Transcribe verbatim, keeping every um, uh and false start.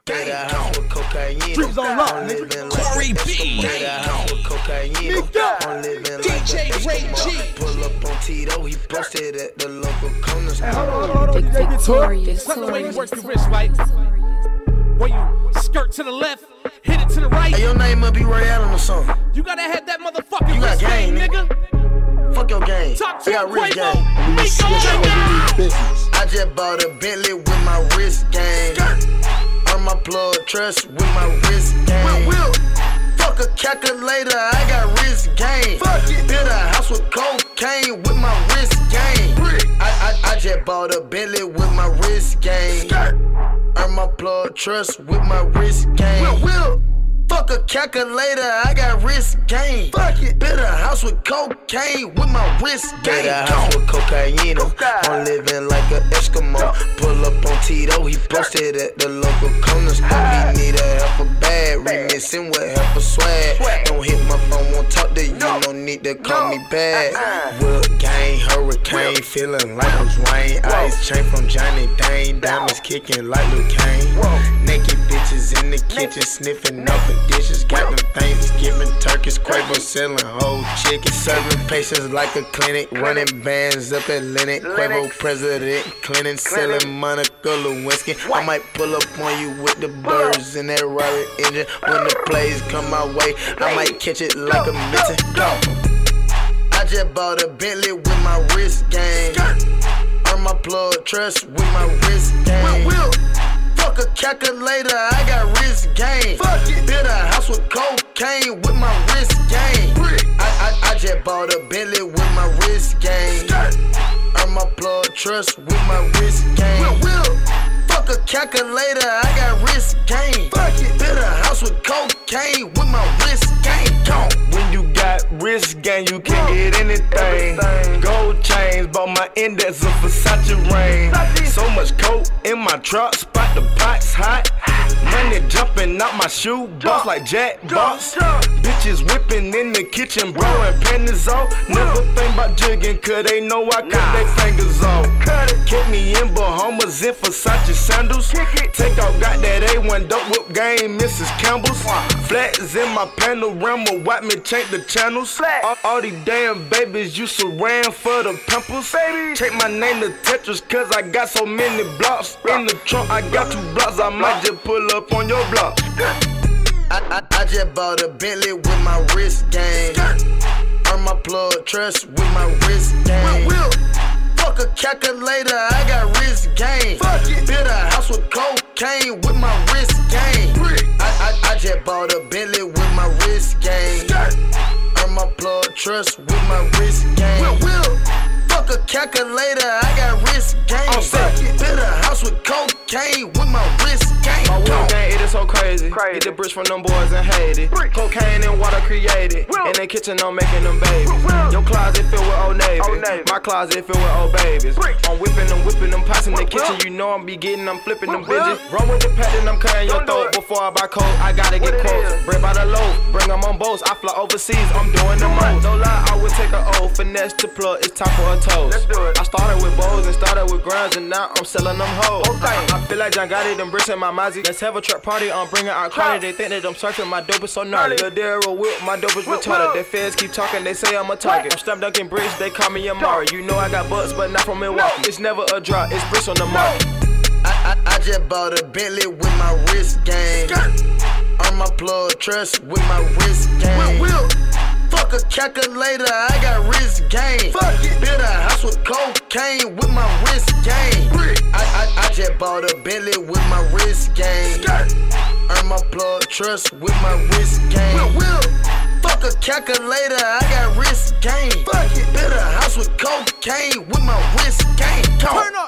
Get a house with cocaine. Streets on lock, nigga. Corey B. Get a house with cocaine. I'm living like D J Ray G. Pull up on Tito, he posted at the local corners. Hey, hold on, hold on, D J Victorious. That's the way you work your wrist, right? When you skirt to the left, hit it to the right. Hey, your name must be Ray Allen or something. You gotta have that motherfucking You got wrist game, game, nigga. Fuck your game. Top I ten got wrist Quavo, game. Migos. I just bought a Bentley with my wrist game. Earn my plug trust with my wrist game. Fuck a calculator, I got wrist game. Build a house with cocaine with my wrist game. I, I, I just bought a Bentley with my wrist game. Earn my plug trust with my wrist game. Fuck a calculator, I got wrist game. Build a house with cocaine with my wrist game. Build a house with cocaine. I'm living like an Eskimo. Pull up on Tito, he posted at the local corner store. He need a helper bad, remixing with helper swag. Don't hit my phone, won't talk to you, no need to call me bad. Whip gang, hurricane, feeling like I'm Dwayne. Ice chain from Johnny Dane, diamonds kicking like Luke Kane. Naked bitches in the kitchen, sniffing up the dishes. Got them Thanksgiving turkeys, Quavo selling whole chicken. Serving patients like a clinic, running bands up at Lennox. Quavo president, Clinton selling Monica Lewinsky. I might pull up on you with the birds in that Rari engine. When the plays come my way, I might catch it like a mitten. I just bought a Bentley with my wrist game. Earn my plug trust with my wrist game. Fuck a calculator, I got wrist game. Build a house with cocaine with my wrist game. I, I, I just bought a Bentley with my wrist game. Earn my plug trust with my wrist game. Fuck a calculator, I got wrist game. Build a house with cocaine with my wrist game. When you got wrist game, you can get anything. Gold chains, bought my index of Versace rain. So much coke in my truck, spot the pots hot. Money jumping out my shoe, boss like Jack Boss. Bitches whipping in the kitchen, blowing panties off. Never think about jigging, cause they know I cut their fingers off. Kick me in Bahamas in Versace sandals. Take off, got that A one dope whip game, Missus Campbell's. Flats in my panorama, watch me change the channels. All, all these damn babies you surround for the pimples. Take my name to Tetris, cause I got so many blocks. In the trunk, I got two blocks, I might just pull up on your block. I, I, I just bought a Bentley with my wrist game. Earn my plug trust with my wrist game. Fuck a calculator, I got wrist game. Build a house with cocaine with my wrist game. I, I, I just bought a Bentley with my wrist game. Earn my plug trust with my wrist game. Fuck a calculator, I got wrist game. Build a house with cocaine with my wrist game. My whip game, it is so crazy. crazy. Get the bricks from them boys in Haiti. Cocaine and water created. In the kitchen, I'm making them babies. Your closet filled with Old Navy. Old Navy. My closet filled with old babies. I'm whipping them, whipping them pots in the kitchen. You know I'm be getting, I'm flipping them bitches. Run with the pad and I'm cutting your throat. Before I buy coke, I gotta get quotes. Bread by the loaf, bring them on boats. I fly overseas, I'm doing the most. No lie, I would take an old finesse to plug. It's time for a toast. I started with Boyz and started with grinds, and now I'm selling them hoes. I, I feel like John Gotti, them bricks in my Mozzie. Let's have a truck party, I'm bringing out Cardi. They think that I'm surfing, my dope is so gnarly. The Darryl whip, my dope is retarded. Their feds keep talking, they say I'm a target. I'm slam dunking bricks, they call me Amari. You know I got butts, but not from Milwaukee. It's never a drop, it's bricks on the market. I, I, I just bought a Bentley with my wrist game. Earn my plug trust with my wrist game. Fuck a calculator, I got wrist game. Build a house with cocaine with my wrist game. I, I, I just bought a Bentley with my wrist game. Earn my plug trust with my wrist game. Fuck a calculator, I got wrist game. Build a house with cocaine with my wrist game.